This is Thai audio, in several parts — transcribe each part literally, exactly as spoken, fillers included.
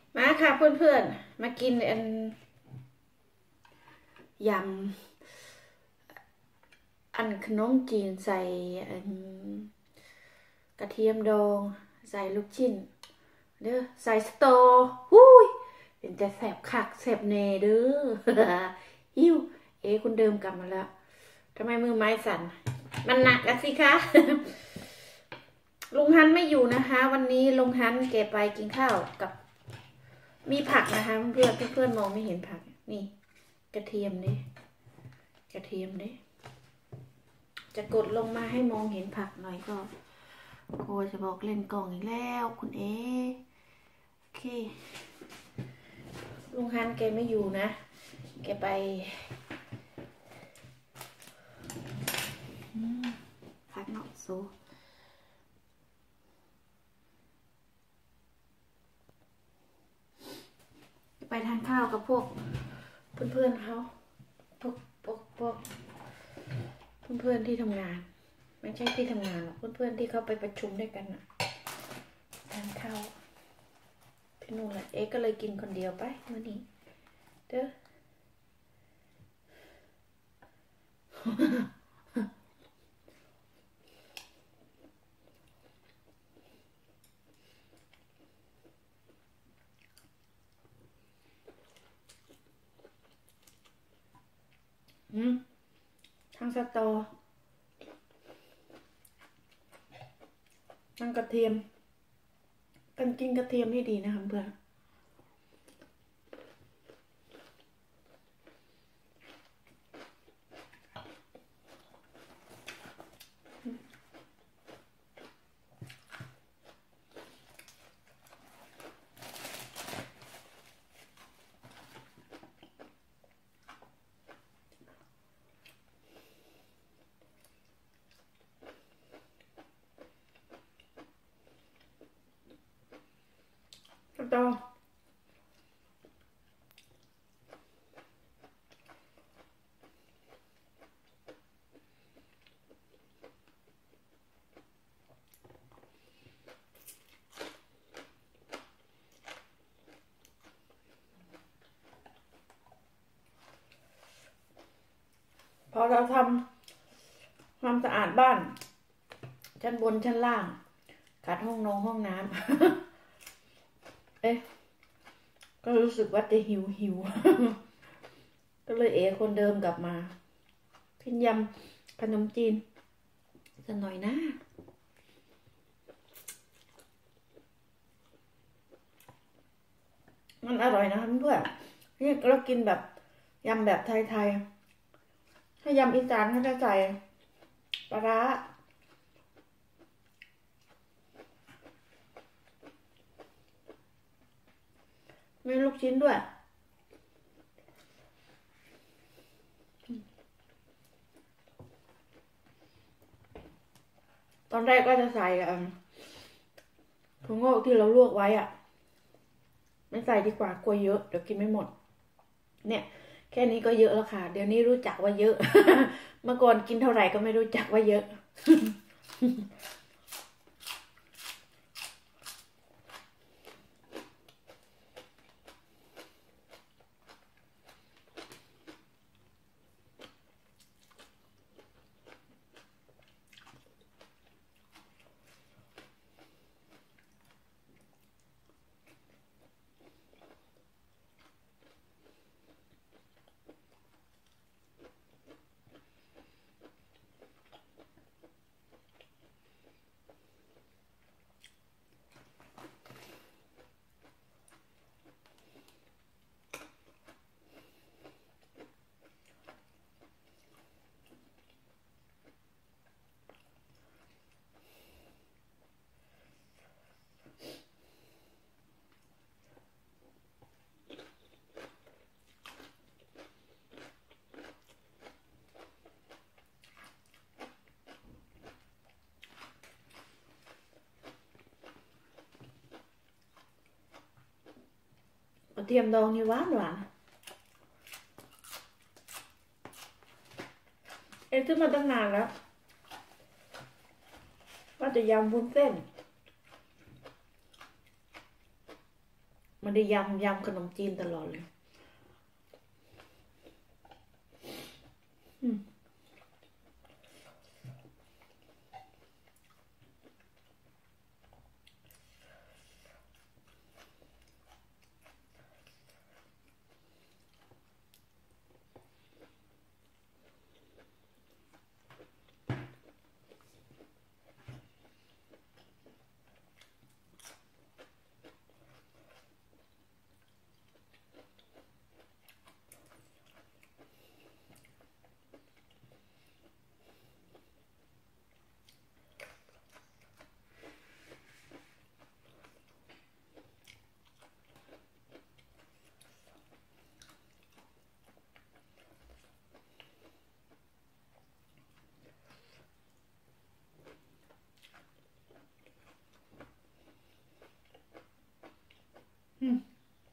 มาค่ะเพื่อนๆมากินอันยำอันขนมจีนใส่อันกระเทียมดองใส่ลูกชิ้นเด้อใส่สตอหุ้ยเป็นแต่แสบคักแสบเนเด้อหิวเอ๋คุณเดิมกลับมาแล้วทำไมมือไม้สั่นมันหนักอะสิคะลุงฮันไม่อยู่นะคะ วันนี้ลุงฮันแกไปกินข้าวกับมีผักนะคะเพื่อนเพื่อนมองไม่เห็นผักนี่กระเทียมดิกระเทียมดิจะกดลงมาให้มองเห็นผักหน่อยก็โคจะบอกเล่นกล่องอีกแล้วคุณเอโอเคลุงฮันแกไม่อยู่นะแกไปผักเนาะโซไปทานข้าวกับพวกเพื่อนๆเขาพวกพวกพวกเพื่อนๆที่ทำงานไม่ใช่ที่ทำงานหรอกเพื่อนๆที่เขาไปประชุมด้วยกันนะทานข้าวที่นู่นแหละเอ๊ก็เลยกินคนเดียวไปมื่อนี้เด้ออืมทั้งสตอทั้งกระเทียมกันกินกระเทียมให้ดีนะคะเพื่อนสตอพอเราทำความสะอาดบ้านชั้นบนชั้นล่างกัดห้องนอนห้องน้ำเอ๊ะก็รู้สึกว่าจะหิวหิวก็เลยเอคนเดิมกลับมากินยำขนมจีนสักหน่อยนะมันอร่อยนะเพื่อนนี่เรากินแบบยำแบบไทยๆถ้ายำอีสานเขาจะใส่ปลาร้ามีลูกชิ้นด้วยตอนแรกก็จะใส่ถั่วงอกที่เราลวกไว้อะไม่ใส่ดีกว่ากลัวเยอะเดี๋ยวกินไม่หมดเนี่ยแค่นี้ก็เยอะแล้วค่ะเดี๋ยวนี้รู้จักว่าเยอะ เมื่อก่อนกินเท่าไหร่ก็ไม่รู้จักว่าเยอะ กระเทียมดองนี่หวานหวานเอ๊ะซื้อมาตั้งนานแล้วว่าจะยำวุ้นเส้นมันได้ยำยำขนมจีนตลอดเลยอืมอืม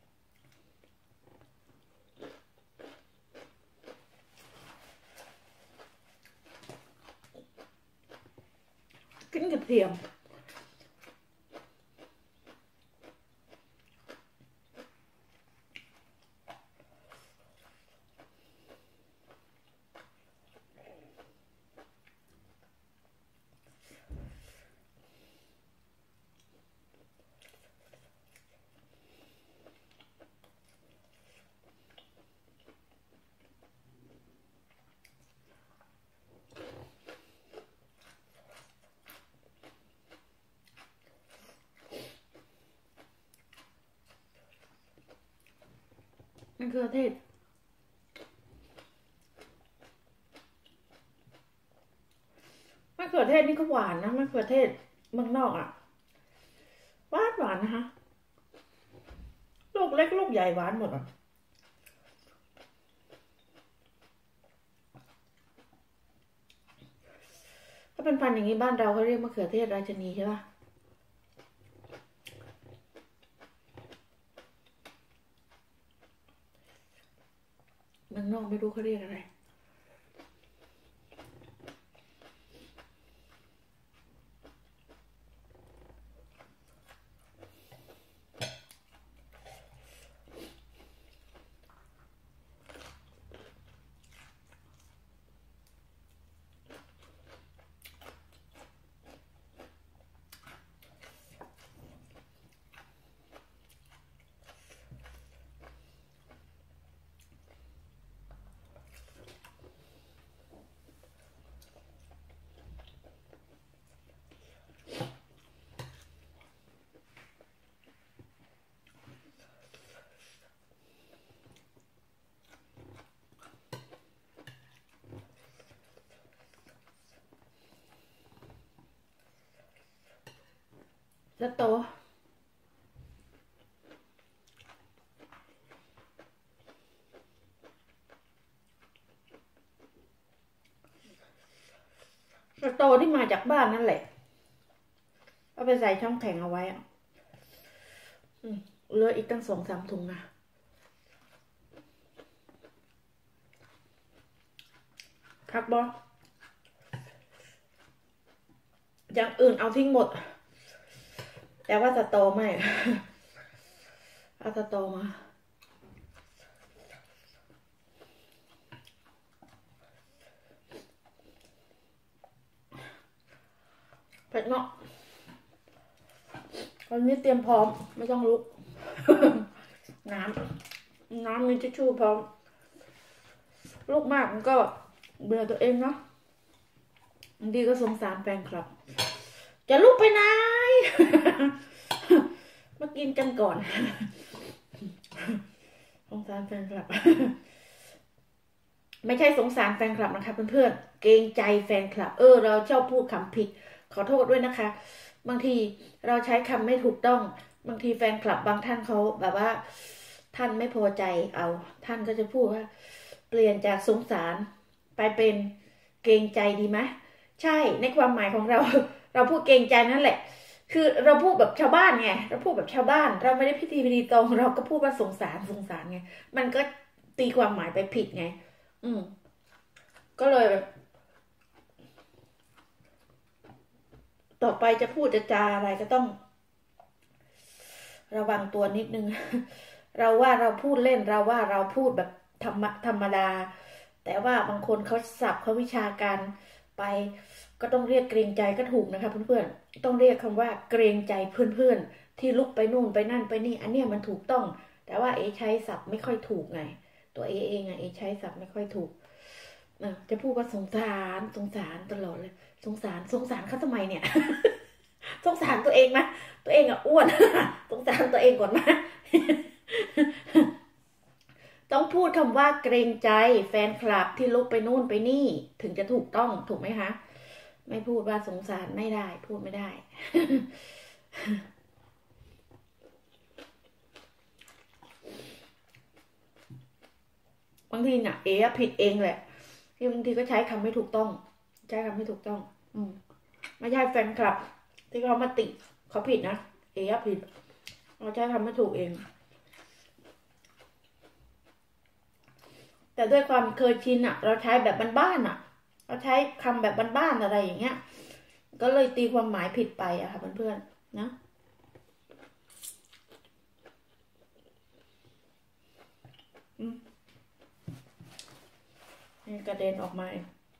กินกระเทียมมะเขือเทศมะเขือเทศนี่ก็หวานนะมะเขือเทศเมืองนอกอ่ะหวานหวานนะคะลูกเล็กลูกใหญ่หวานหมดอ่ะถ้าเป็นพันธุ์อย่างนี้บ้านเราเขาเรียกมะเขือเทศราชนีใช่ป่ะเมืองนอกไม่รู้เขาเรียกอะไรแล้วโตสโตที่มาจากบ้านนั่นแหละเอาไปใส่ช่องแข็งเอาไว้อะเหลืออีกตั้งสองสามถุงนะคักบออย่างอื่นเอาทิ้งหมดแต่ว่าสโตไม่เอาสโตมาเผ็ดเนาะตอนนี้เตรียมพร้อมไม่ต้องลุก น้ำน้ำมีทิชชู่พร้อมลุกมากมันก็เบื่อตัวเองเนาะบางทีก็สงสารแฟนคลับจะลุกไปไหน มากินกันก่อน สงสารแฟนคลับ ไม่ใช่สงสารแฟนคลับนะคะเพื่อนๆเกรงใจแฟนคลับเออเราชอบพูดคำผิดขอโทษด้วยนะคะบางทีเราใช้คำไม่ถูกต้องบางทีแฟนคลับบางท่านเขาแบบว่าท่านไม่พอใจเอาท่านก็จะพูดว่าเปลี่ยนจากสงสารไปเป็นเกรงใจดีไหมใช่ในความหมายของเรา เราพูดเกรงใจนั่นแหละคือเราพูดแบบชาวบ้านไงเราพูดแบบชาวบ้านเราไม่ได้พิธีพิธีตรงเราก็พูดว่าสงสารสงสารไงมันก็ตีความหมายไปผิดไงอืมก็เลยแบบต่อไปจะพูดจะจาอะไรก็ต้องระวังตัวนิดนึง เราว่าเราพูดเล่นเราว่าเราพูดแบบธรรมธรรมดาแต่ว่าบางคนเขาศัพท์เขาวิชาการไปก็ต้องเรียกเกรงใจก็ถูกนะคะเพื่อนๆต้องเรียกคำว่าเกรงใจเพื่อนๆที่ลุกไปนู่นไปนั่นไปนี่อันเนี้ยมันถูกต้องแต่ว่าเอใช้ศัพท์ไม่ค่อยถูกไงตัวเอเองอะเอใช้ศัพท์ไม่ค่อยถูกจะพูดว่าสงสารสงสารตลอดเลยสงสารสงสารเขาทำไมเนี่ย สงสารตัวเองไหมตัวเองอะอ้วน สงสารตัวเองก่อนไหม ต้องพูดคำว่าเกรงใจแฟนคลับที่ลุกไปนู่นไปนี่ถึงจะถูกต้องถูกไหมคะไม่พูดว่าสงสารไม่ได้พูดไม่ได้ บางทีน่ะเอ๋ผิดเองแหละที่บางทีก็ใช้คำไม่ถูกต้องใช้คำไม่ถูกต้อง อืมไม่ใช่แฟนคลับที่เขามาติเขาผิดนะเอ๋ผิดเราใช้คำไม่ถูกเองแต่ด้วยความเคยชินอ่ะเราใช้แบบบ้านๆอ่ะเราใช้คำแบบบ้านๆอะไรอย่างเงี้ยก็เลยตีความหมายผิดไปอะค่ะเพื่อนๆนะนี่กระเด็นออกมา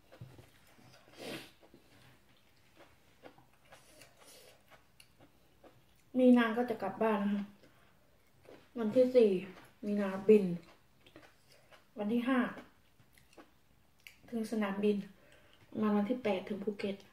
มีนางก็จะกลับบ้านนะคะวันที่สี่มีนาบินวันที่ห้าถึงสนามบินมาวันที่แปดถึงภูเก็ต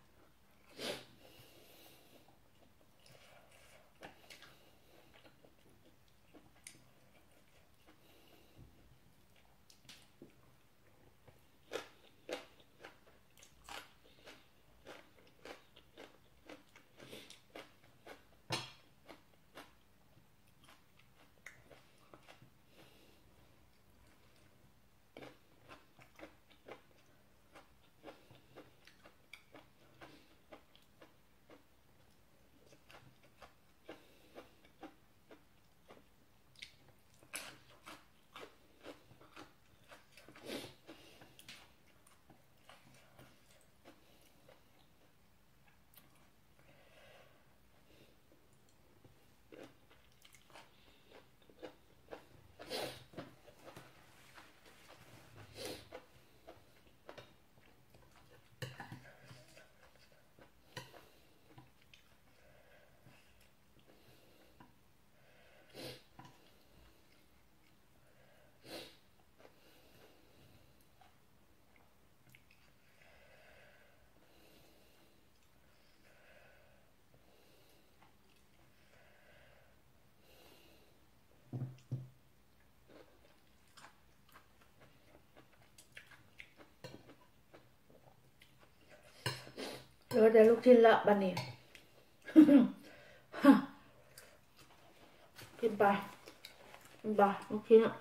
เหลือแต่ลูกชิ้นละบันนี้ กินไปกินไปลูกชิ้นอะ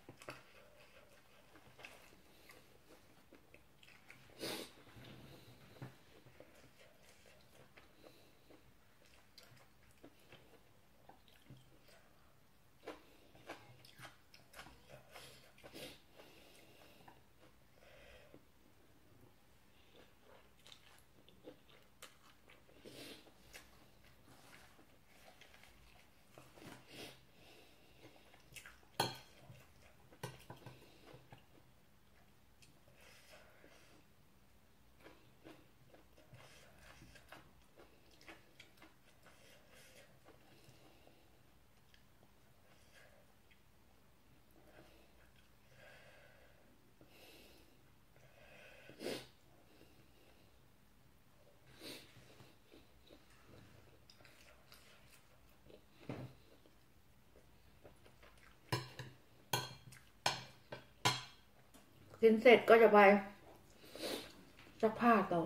กินเสร็จก็จะไปซักผ้าต่อ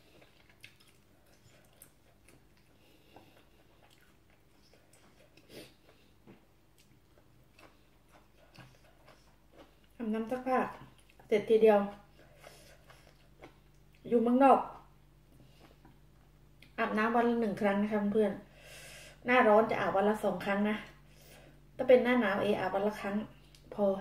ทำน้ำซักผ้าเสร็จทีเดียวอยู่เมืองนอกอาบน้ำวันละหนึ่งครั้งนะคะเพื่อนหน้าร้อนจะอาบวันละสองครั้งนะถ้าเป็นหน้าหนาวเออาบวันละครั้งพอ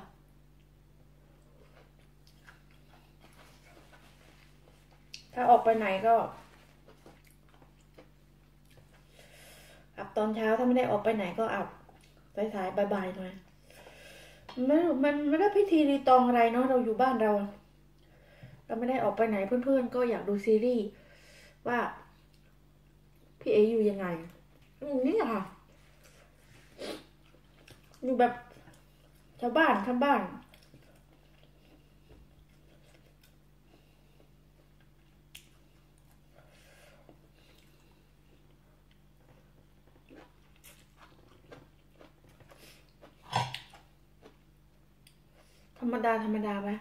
ถ้าออกไปไหนก็อาบตอนเช้าถ้าไม่ได้ออกไปไหนก็อาบไปสายบ่ายๆหน่อยมันมันไม่ได้พิธีรีตองอะไรเนาะเราอยู่บ้านเราเราไม่ได้ออกไปไหนเพื่อนๆก็อยากดูซีรีส์ว่าพี่เออยู่ยังไงนี่ค่ะอยู่แบบชาวบ้านทำบ้านธรรมดาธรรมดาไหม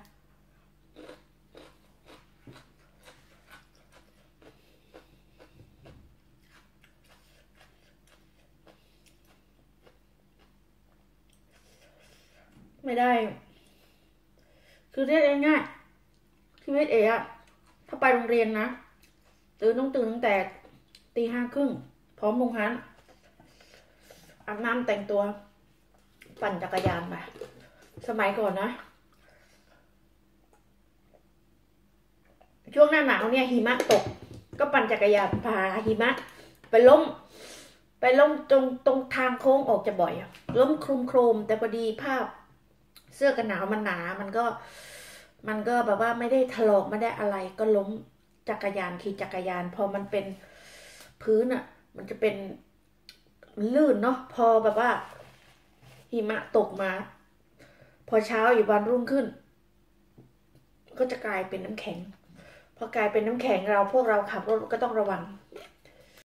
ไม่ได้คือเรียกง่ายๆชีวิตเอ๋อะถ้าไปโรงเรียนนะตื่นต้องตื่นตั้งแต่ตีห้าครึ่งพร้อมลงฮันอาบน้ำแต่งตัวปั่นจักรยานไปสมัยก่อนนะช่วงหน้าหนาวเนี่ยหิมะตกก็ปั่นจักรยานพาหิมะไปล้มไปล้มตรงตรงทางโค้งออกจะบ่อยล้มคลุมโครมแต่พอดีภาพเสื้อกันหนาวมันหนามันก็มันก็แบบว่าไม่ได้ถลอกไม่ได้อะไรก็ล้มจักรยานขี่จักรยานพอมันเป็นพื้นอ่ะมันจะเป็นลื่นเนาะพอแบบว่าหิมะตกมาพอเช้าอยู่วันรุ่งขึ้นก็จะกลายเป็นน้ำแข็งพอกลายเป็นน้ำแข็งเราพวกเราขับรถก็ต้องระวัง